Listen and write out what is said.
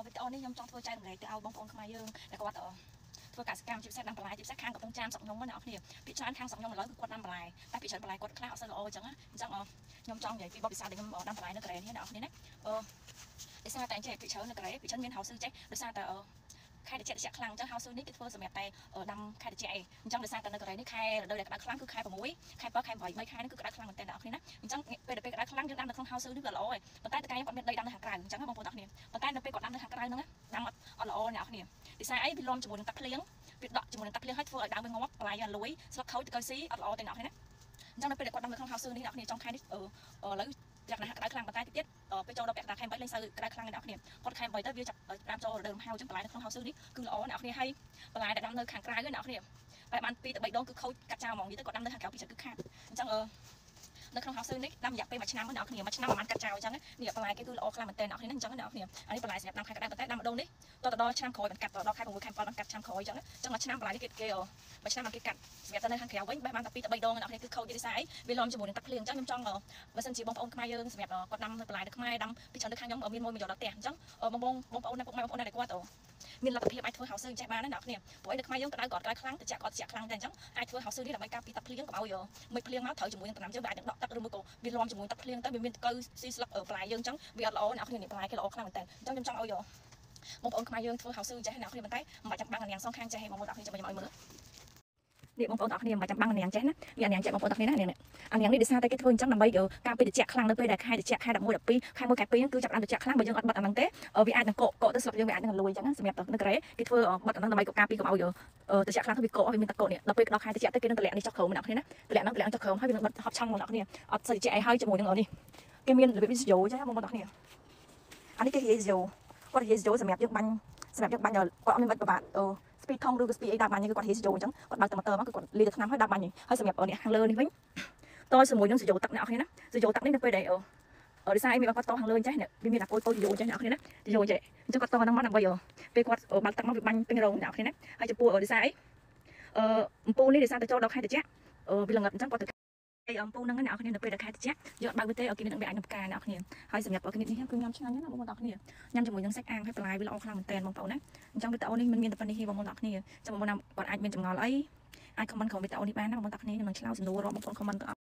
វីដេអូនេះខ្ញុំចង់ធ្វើចែករំលែកទៅឲ្យបងប្អូនខ្មែរយើងដែលគាត់ធ្វើកសិកម្មជាពិសេសដាំបន្លែជាពិសេសខាងកំពង់ចាមស្រុកខ្ញុំណាអ្នកគ្នាពីច្រើនខាងស្រុកខ្ញុំឥឡូវគឺគាត់ដាំបន្លែតែពីច្រើនបន្លែគាត់ខ្លះអត់សូវល្អអញ្ចឹងខ្ញុំចង់និយាយពីបទពិសោធន៍ដែលខ្ញុំដាំបន្លែនៅកូរ៉េនេះអ្នកគ្នាណាដោយសារតែអញ្ចឹងពីច្រើននៅកូរ៉េពីច្រើនមានហៅស៊ឺចេះដោយសារតែខែត្រជាក់ខ្លាំងអញ្ចឹងហៅស៊ឺនេះគេធ្វើសម្រាប់តែដាំខែត្រជាក់ឯងអញ្ចឹងដោយសារតែនៅកូរ៉េនេះខែរដូវដែលក្តៅខ្លាំងគឺខែ6ខែ7ខែ8 3ខែនេះគឺក្តៅខ្លាំងមែនតើអ្នកគ្នាណាអញ្ចឹងពេលក្តៅខ្លាំងយើងដាំនៅក្នុងហៅស៊ឺនេះក៏ល្អដែរប៉ុន្តែតើខ្ញុំគាត់មានដីដាំនៅខាងក្រៅអញ្ចឹងបងប្អូនអ្នកគ្នាប៉ុន្តែនៅពេលគាត់ដាំនៅខាងក្រៅហ្នឹងដាំអត់ល្អអ្នកគ្នាដោយសារអីវាលំជាមួយនឹងទឹកភ្លៀងវាដក់ជាមួយនឹងទឹកភ្លៀងឲ្យធ្វើឲ្យដើមវាងាប់បន្លែយ៉ាងលួយស្លឹកខូចទៅស៊ីអត់ល្អទេអ្នកគ្នាណាអញ្ចឹងនៅពេលគាត់ដាំនៅក្នុងហៅស៊ឺនេះអ្នកគ្នាចុងខែនេះឥឡូវលក្ខណៈក្តៅខ្លាំងប៉ុន្តែទៀតពេលចូលដល់ពាក់កណ្ដាលខែ8លេងសូវក្តៅខ្លាំងអ្នកគ្នាគាត់ខែ8ទៅវាចាប់តាមចូលរដូវរំហៅអញ្ចឹងបន្លែនៅក្នុងហៅស៊ឺនេះគឺល្អអ្នកគ្នាហើយបន្លែដែលដាំនៅខាងក្រៅអ្នកគ្នាបែបបាន2ទៅ3ដងគឺខូចកាត់ចោលហ្មងនិយាយទៅគាត់ដាំនៅខាងក្រៅពីចិត្តគឺខាតអញ្ចឹងនៅក្នុងហៅស៊ឺនេះដាំរយៈពេល1ឆ្នាំអ្នកគ្នា1ឆ្នាំប្រហែលកាត់ចោលអញ្ចឹងនេះបន្លែគេគឺល្អខ្លាំងមែនតើអ្នកគ្នាអញ្ចឹងអ្នកគ្នាអានេះបន្លែសម្រាប់ដាំខែក្តៅប៉ុន្តែដាំម្ដងនេះតទៅដល់ឆ្នាំក្រោយបានកាត់ដល់ខែ6ខែ7បានកាត់ឆ្នាំក្រោយអញ្ចឹង1ឆ្នាំបន្លែនេះគេ1ឆ្នាំបានគេកាត់សម្រាប់ទៅនៅខាងក្រៅវិញបែបបានតែ2ទៅ3ដងអ្នកគ្នាគឺខូចយល់ស្អីវាលំជាមួយនឹងទឹកភ្លៀងអញ្ចឹងខ្ញុំចង់បើសិនជាបងប្អូនខ្មែរយើងសម្រាប់គាត់ដាំនៅបន្លែនៅខ្មែរដាំពីច្រើននៅខាងខ្ញុំមានមួយយកដល់ផ្ទះអញ្ចឹងបងប្អូនណាពុកម៉ែបងប្អូនណាដែលគាត់មានលទ្ធភាពអាចធ្វើហៅស៊ឺចេះបានណាអ្នកគ្នាព្រោះឯនៅខ្មែរយើងក្តៅគាត់ក្តៅខ្លាំងត្រជាក់គាត់ត្រជាក់ខ្លាំងតែអញ្ចឹងអាចធ្វើហៅស៊ឺនេះដើម្បីការពារទឹកភ្លៀងកុំឲ្យមិនភ្លៀងមកត្រូវជាមួយនឹងដំណាំយើងវាអាចនឹងដក់ទឹកឬមួយក៏វាលំជាមួយទឹកភ្លៀងទៅវាមានតកៅស៊ីស្លឹកបន្លែយើងអញ្ចឹងវាអត់ល្អអ្នកគ្នាបន្លែគេល្អខ្លាំងមែនតើអញ្ចឹងខ្ញុំចង់ឲ្យបងប្អូនខ្មែរយើងធ្វើហៅស៊ឺចេះអ្នកគ្នាប៉ុន្តែមិនបាច់ចាំបាំងអានាងសងខាងចេះឲ្យបងប្អូនអ្នកគ្នាចាំខ្ញុំឲ្យមើលនេះបងប្អូនអ្នកគ្នាមិនបាច់ចាំបាំងអានាងចេះណាវាអានាងចេះបងប្អូនអ្នកគ្នាណាអានាងនេះដោយសារតែគេធ្វើអញ្ចឹងដើម្បីការពារត្រជាក់ខ្លាំងនៅពេលដែលខែត្រជាក់ខែ11 12ខែ1ខែ2គឺចាប់បានត្រជាក់ខ្លាំងបើយើងអត់បិទអាហ្នឹងទេវាអាចនឹងកកទៅស្លឹកយើងវាអាចនឹងលួយអញ្ចឹងសម្រាប់នៅកូរ៉េគេធ្វើបិទអាហ្នឹងដើម្បីការពារកុំឲ្យត្រជាក់ខ្លាំងទៅវាកកវាមានតកកនេះដល់ពេលដល់ខែត្រជាក់ទៅគេនឹងតម្លាក់នេះចុះក្រោមអ្នកគ្នាណាតម្លាក់ហ្នឹងចុះក្រោមហើយវានឹងបិទហប់ឆង់អ្នកគ្នាអត់ស្អីត្រជាក់ឲ្យជាមួយនឹងនេះគេមានរបៀបវីដេអូចេះបងប្អូនអ្នកគ្នាអានេះគេនិយាយវីដេអូគាត់និយាយវីដេអូសម្រាប់យើងបាញ់គាត់អត់មានបិទប្របាក់ស្ពីដថងឬក៏ស្ពីអីដាក់បាញ់គឺគាត់និយាយវីដេអូអញ្ចឹងគាត់បើកទៅម៉ូទ័រមកគឺគាត់លាយទៅថ្នាំហើយដាក់បាញ់ហើយសម្រាប់នេះខាងលើនេះវិញតជាមួយនឹងវីដេអូទឹកអ្នកគ្នាណាវីដេអូទឹកនេះនៅពេលដែលដោយសារអីមានគាត់តខាងលើចេះវាមានតែពោលវីដេអូចេះអ្នកគ្នាណាវីដេអូចេះអញ្ចឹងគាត់តហ្នឹងមកដើម្បីពេលគាត់បើកទឹកមកវាបាញ់ពេញរងអ្នកគ្នាណាហើយចំពោះដោយសារអីអំពូលនេះដោយសារតែចូលដល់ខែត្រជាក់វាល្ងឹតអញ្ចឹងគាត់ទៅអំពូលហ្នឹងអ្នកគ្នានៅពេលដែលខែត្រជាក់យកបើកវាទេគេនឹងវាអាចនឹងផ្កាអ្នកគ្នាហើយសម្រាប់គ្នានេះគឺញ៉ាំឆ្ងាញ់ណាបងប្អូនអ្នកគ្នាញ៉ាំជាមួយនឹងសាច់អាំងហើយបន្លែវាល្អខ្លាំងមែនតើបងប្អូនណាអញ្ចឹងវីដេអូនេះមានតែប៉ុណ្្នេះទេបងប្អូនអ្នកគ្នាចាំបងប្អូនណាគាត់អាចមានចម្ងល់អីអាចខមមិនក្នុងវីដេអូនេះបានណាបងប្អូនអ្នកគ្នាខ្ញុំនឹងឆ្លើយសំណួររបស់បងប្អូនខមមិន